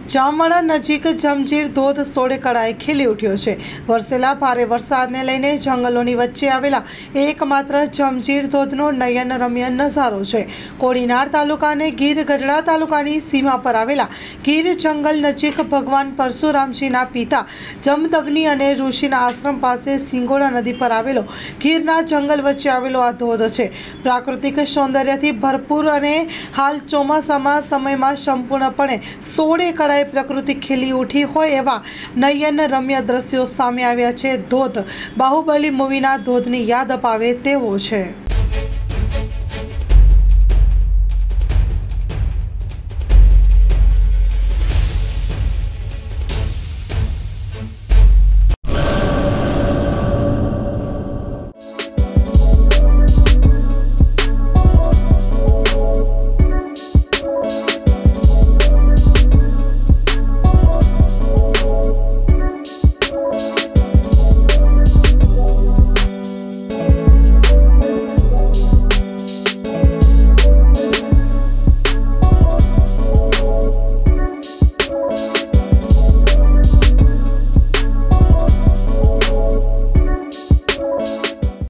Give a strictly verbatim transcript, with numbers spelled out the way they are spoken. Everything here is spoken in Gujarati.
જામવાડા નજીક જમજીર ધોધ સોળે કળાએ ખીલી ઉઠ્યો છે। વરસેલા ભારે વરસાદને લઈને જંગલોની વચ્ચે આવેલા એકમાત્ર જમજીર ધોધનો નયનરમ્ય નજારો છે। કોડીનાર તાલુકા અને ગીર ગઢડા તાલુકાની સીમા પર આવેલા ગીર જંગલ નજીક ભગવાન પરશુરામજીના પિતા જમદગ્નિ અને ઋષિના આશ્રમ પાસે સિંગોડા નદી પર આવેલો ગીરના જંગલ વચ્ચે આવેલો આ ધોધ છે। પ્રાકૃતિક સૌંદર્યથી ભરપૂર અને હાલ ચોમાસામાં સમયમાં સંપૂર્ણપણે સોળે કળાએ પ્રકૃતિ ખીલી ઉઠી હોય એવા નયન રમ્ય દ્રશ્યો સામે આવ્યા છે। ધોધ બાહુબલી મૂવીના ધોધની યાદ અપાવે તેવો છે।